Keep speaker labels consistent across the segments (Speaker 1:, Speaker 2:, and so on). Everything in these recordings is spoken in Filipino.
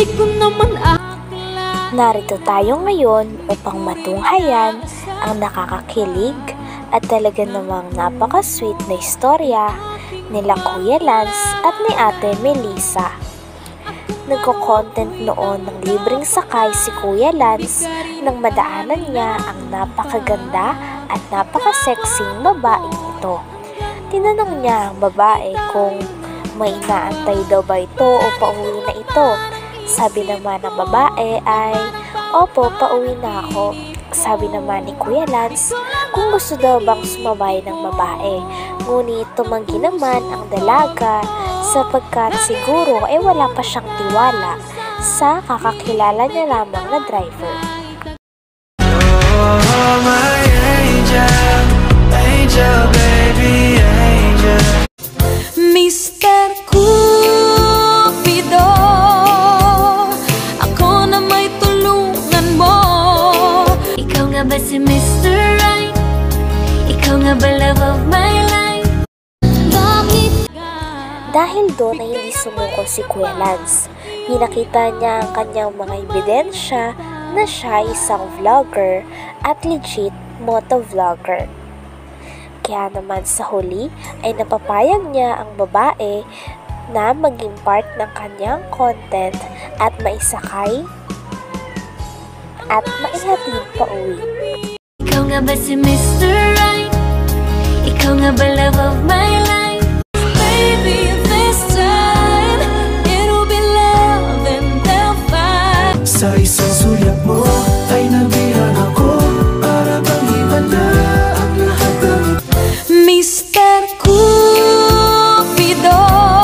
Speaker 1: Di ko naman
Speaker 2: Narito tayo ngayon upang matunghayan ang nakakakilig at talaga namang napaka-sweet na istorya nila Kuya Lance at ni Ate Melissa. Nagko-content noon ng libreng sakay si Kuya Lance nang madaanan niya ang napakaganda at napaka-sexing babaeng ito. Tinanong niya ang babae kung may inaantay daw ba ito o pauwi na ito. Sabi naman ng babae ay, "Opo, pauwi na ako." Sabi naman ni Kuya Lance kung gusto daw bang sumabay ng babae. Ngunit tumanggi naman ang dalaga sapagkat siguro ay wala pa siyang tiwala sa kakakilala niya lamang na driver.
Speaker 3: Oh, my angel, angel, baby, angel.
Speaker 1: Mr. Cupido, ako na may tulungan mo. Ikaw nga ba si Mr. Right? Ikaw nga ba love of my life? Bakit?
Speaker 2: Dahil doon ay hindi sumuko si Kuya Lance. Pinakita niya ang kanyang mga ebidensya na siya ay isang vlogger at legit motovlogger. Kaya naman sa huli ay napapayag niya ang babae na maging part ng kanyang content at maisakay at maihatid pa uwi.
Speaker 1: Ikaw nga ba si Mr. Right? Ikaw nga ba love of my life? Baby, this time it'll be love and they'll fight.
Speaker 3: Sa isang sulyap mo ay nabihan ako, para bang iba na ang lahat ng
Speaker 1: Mr. Cupido,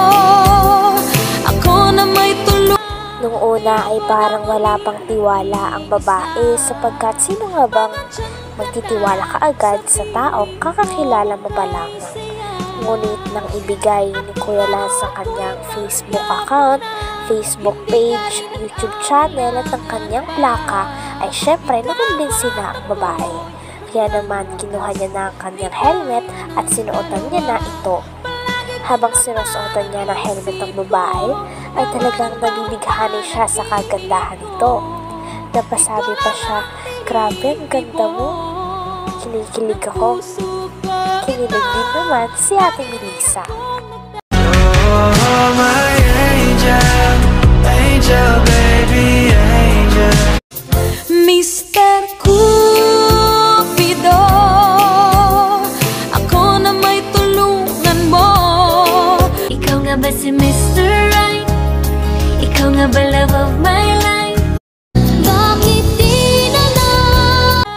Speaker 1: ako na may tulong.
Speaker 2: Nung una ay parang wala pang tiwala ang babae sapagkat sino nga bang magtitiwala ka agad sa taong kakakilala mo pa lang. Ngunit nang ibigay ni Kuya Lance ang kanyang Facebook account, Facebook page, YouTube channel at ang kanyang plaka ay syempre nakumbinsi na ang babae. Kaya naman kinuha niya na ang kanyang helmet at sinuotan niya na ito. Habang sinusuotan niya ng helmet ng babae ay talagang nabibighanin siya sa kagandahan nito. Napasabi pa siya, "Grabe, ang ganda mo." Kinikilig ako. Kinilig din naman si Ate Melissa.
Speaker 3: Oh, my angel, angel, baby, angel.
Speaker 1: Mr. Cupido, ako na may tulungan mo. Ikaw nga ba si Mr. Right? Ikaw nga ba love of my life? Bakit di na lang?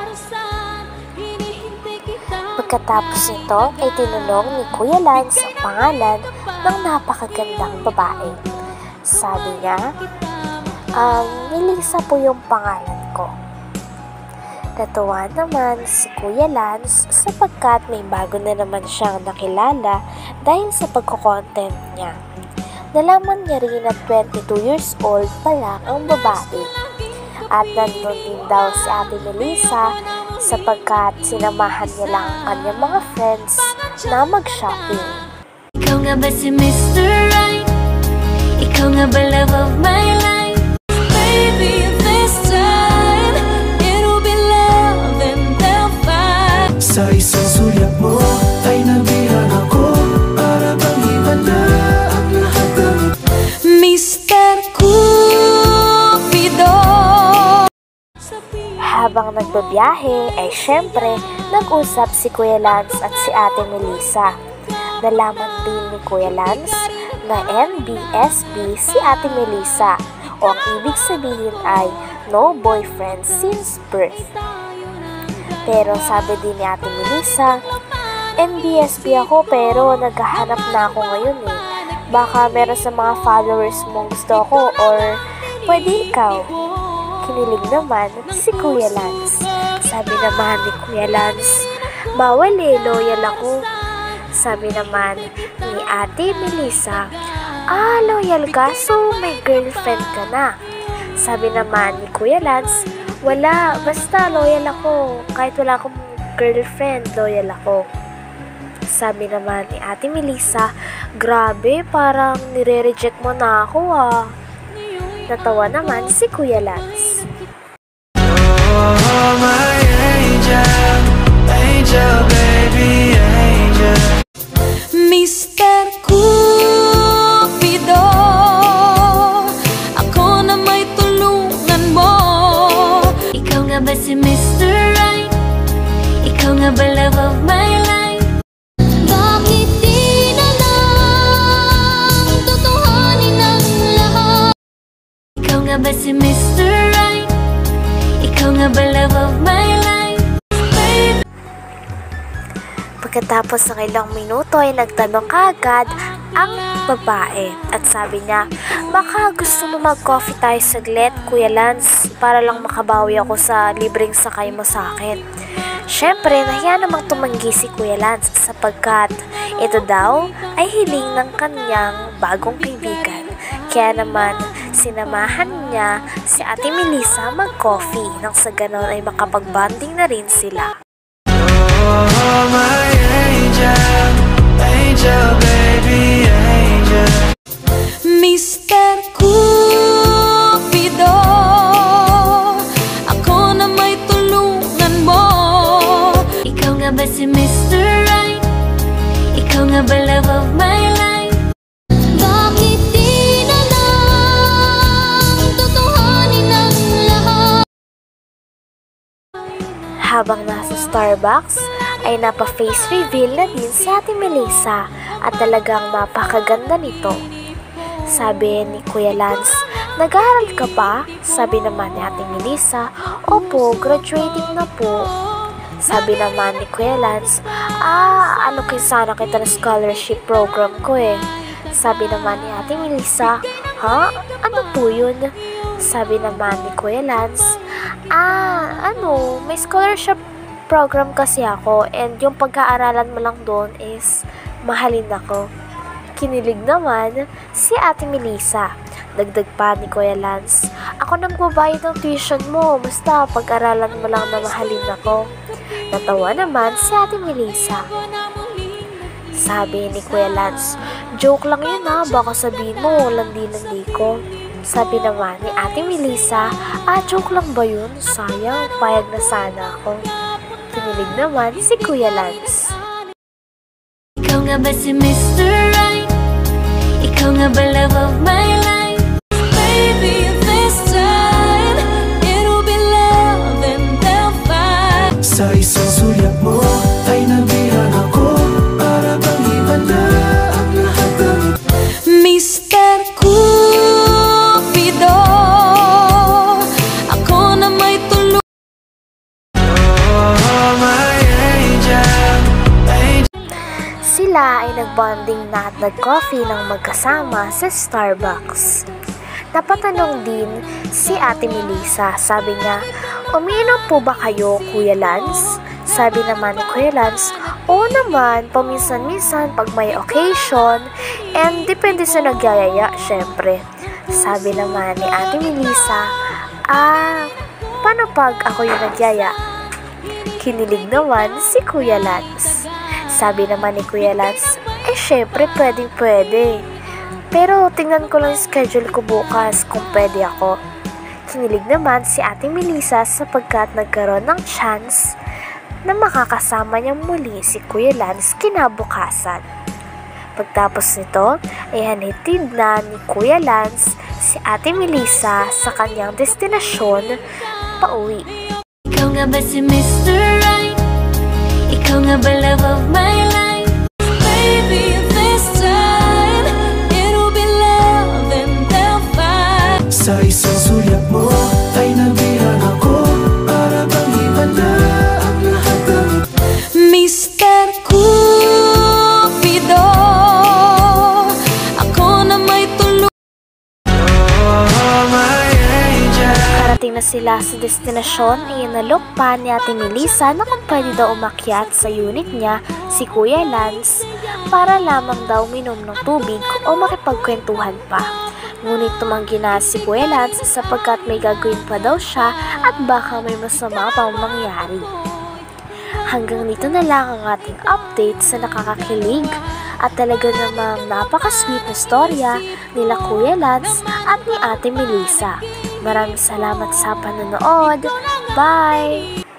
Speaker 2: Pagkatapos nito ay tinanong ni Kuya Lance ang pangalan ng napakagandang babae. Sabi niya, Melissa po yung pangalan ko. Natuwa naman si Kuya Lance sapagkat may bago na naman siyang nakilala dahil sa pagko-content niya. Nalaman niya rin na 22 years old pa lang ang babae. At nandun din daw si Ate Melissa sapagkat sinamahan niya lang ang kanyang mga friends na mag-shopping.
Speaker 1: Ikaw nga ba si Mr. Right? Ikaw nga ba love of my life? Baby, this time it'll be love and they'll fight.
Speaker 3: Sa isang sulyap mo ay nabihan ako, para bang iba na ang lahat ng
Speaker 1: Mr. Cupido.
Speaker 2: Habang nagbabiyahe ay syempre nag-usap si Kuya Lance at si Ate Melissa. Nalaman din ni Kuya Lance na NBSB si Ate Melissa o ang ibig sabihin ay no boyfriend since birth. Pero sabi din ni Ate Melissa, "NBSB ako pero naghahanap na ako ngayon eh. Baka meron sa mga followers mong gusto ko or pwede ikaw." Kinilig naman si Kuya Lance. Sabi naman ni Kuya Lance, "Bawal eh, loyal ako." Sabi naman ni Ate Melissa, "Loyal ka, so may girlfriend ka na." Sabi naman ni Kuya Lance, "Wala, basta loyal ako. Kahit wala akong girlfriend, loyal ako." Sabi naman ni Ate Melissa, "Grabe, parang nire-reject mo na ako ah." Natawa naman si Kuya Lance.
Speaker 3: Oh, my angel, angel, baby, angel.
Speaker 1: Mr. Cupido, ako na may tulungan mo. Ikaw nga ba si Mr. Right? Ikaw nga ba love of my life? Bakit di na lang tutuhanin ang lahat? Ikaw nga ba si Mr. Right? Ikaw nga ba love of my life? Baby.
Speaker 2: Pagkatapos ng ilang minuto ay nagtanong kaagad ang babae at sabi niya, baka gusto mo mag-coffee tayo saglit, Kuya Lance, para lang makabawi ako sa libreng sakay mo sa akin. Syempre, nahiya namang tumanggi si Kuya Lance sapagkat ito daw ay hiling ng kanyang bagong kaibigan. Kaya naman, sinamahan niya si Ate Melissa mag-coffee nang sa ganon ay makapag-bonding na rin sila.
Speaker 3: Oh, my angel, angel, baby, angel.
Speaker 1: Mr. Cupido, ako na may tulungan mo. Ikaw nga ba si Mr. Right? Ikaw nga ba love of my life? Bakit di na lang tutuhanin ang lahat?
Speaker 2: Habang nasa Starbucks, ay napa-face reveal na din si Ate Melissa at talagang napakaganda nito. Sabi ni Kuya Lance, nag-aaral ka pa? Sabi naman ni Ate Melissa, opo, graduating na po. Sabi naman ni Kuya Lance, ano kayo sana kita na scholarship program ko eh. Sabi naman ni Ate Melissa, ha? Ano po yun? Sabi naman ni Kuya Lance, may scholarship program kasi ako and yung pag-aaralan mo lang doon is mahalin ako. Kinilig naman si Ate Melissa. Dagdag pa ni Kuya Lance, ako nang babayad ng tuition mo, basta pag-aralan mo lang na mahalin ako. Natawa naman si Ate Melissa. Sabi ni Kuya Lance, joke lang yun ha, baka sabihin mo landi-landi ko. Sabi naman ni Ate Melissa, joke lang ba yun? Sayang, payag na sana ako. Kinilig naman si Kuya Lance.
Speaker 1: Ikaw nga ba si Mr. Right? Ikaw nga ba love of my life? Baby, this time it'll be love and they'll fight.
Speaker 3: Sa isang sulyap mo ay nabihan ako, para bang iba na ang lahat ng
Speaker 1: Mr. Cupido, ako na may tulungan.
Speaker 3: Oh, my angel, angel.
Speaker 2: Sila ay nagbonding na at nag-coffee ng magkasama sa Starbucks. Napatanong din si Ate Melissa. Sabi niya, umiinom po ba kayo, Kuya Lance? Sabi naman ni Kuya Lance, oo naman, paminsan-minsan pag may occasion, and depende sa nagyayaya, syempre. Sabi naman ni Ate Melissa, paano pag ako yung nagyaya? Kinilig naman si Kuya Lance. Sabi naman ni Kuya Lance, syempre pwedeng-pwede. Pero tingnan ko lang yung schedule ko bukas kung pwede ako. Kinilig naman si Ate Melissa sapagkat nagkaroon ng chance na makakasama niya muli si Kuya Lance kinabukasan. Pagtapos nito, ay hanitid na ni Kuya Lance si Ate Melissa sa kanyang destinasyon pauwi.
Speaker 1: Ikaw nga ba si Mr. Right? Ikaw nga ba love of my life? Baby, this time it'll be love and they'll fight.
Speaker 3: Sa isang sulyap mo ay nabihan ako, para bang iba na ang lahat ng
Speaker 1: Mr. Cupido, ako na may tulungan.
Speaker 3: Oh, my angel.
Speaker 2: Karating na sila sa destinasyon ay inalok pa ni Ate Melissa na kung pwede daw umakyat sa unit niya si Kuya Lance para lamang daw minom ng tubig o makipagkwentuhan pa. Ngunit tumanggi na si Kuya Lance sapagkat may gagawin pa daw siya at baka may masama pang mangyari. Hanggang dito na lang ang ating update sa nakakakilig At talaga namang napaka-sweet na storya nila Kuya Lance at ni Ate Melissa. Maraming salamat sa panonood. Bye!